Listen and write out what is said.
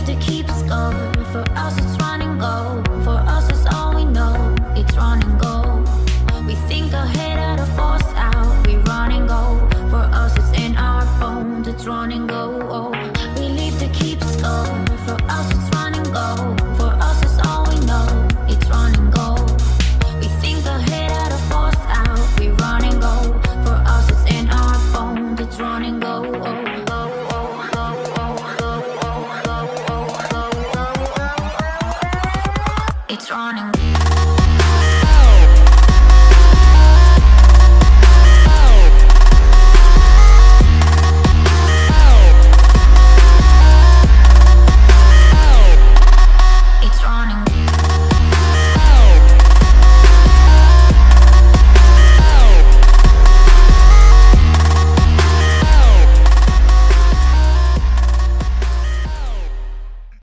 believe the keeps go. For us it's run and go. For us it's all we know. It's run and go. We think ahead of the force out. We run and go. For us it's in our bones. It's run and go. Oh, believe the keeps go. For us it's run and go. For us it's all we know. It's run and go. We think ahead of the force out. We run and go. For us it's in our bones. It's run and go. Oh. It's running.